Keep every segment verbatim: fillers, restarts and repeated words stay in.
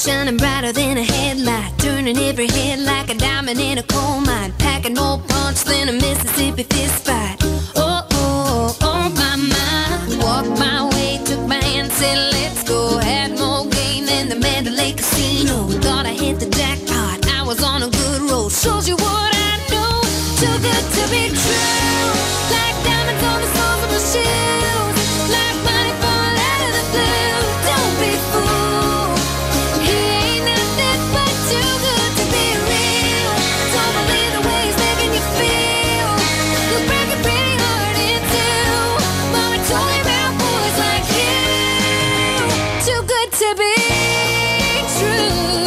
shining brighter than a headlight, turning every head like a diamond in a coal mine, packing more punch than a Mississippi fist fight. Oh, oh, oh, my mind. Walked my way, took my hand, said let's go. Had more game than the Mandalay Casino. Thought I hit the jackpot, I was on a good road. Shows you what I know, too good to be true. Like diamonds on the soles of my shoes, like money falling out of the blue. Don't be fooled, he ain't nothing but too good to be real. Don't believe the way he's making you feel. He'll break a pretty heart in two. Mama told me about boys like you, too good to be true.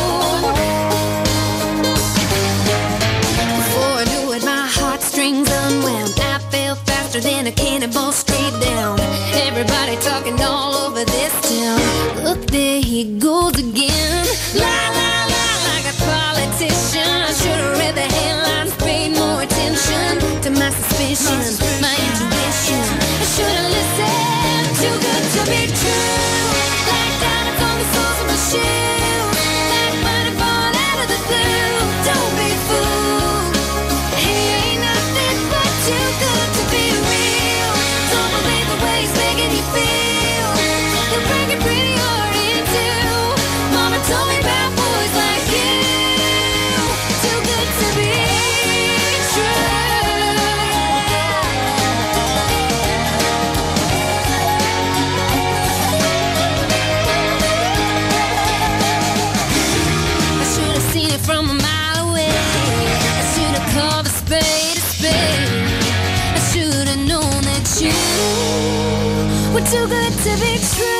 Before I knew it, my heartstrings unwound. I fell faster than a cannonball straight down. Everybody talking all over this town. Look, there he goes again. La la la, like a politician. I should've read the headlines, paid more attention to my suspicion, my intuition. I should've listened. Too good to be true. Like diamonds on the soles of my shoes, like money falling out of the blue. Don't be fooled, he ain't nothing but too good to be real. Don't believe the way he's making you feel. He'll break your pretty heart in two. Mama told me about boys like you, too good to be true. I should have seen it from a mile away. I should have called a spade a spade. I should have known that you were too good to be true.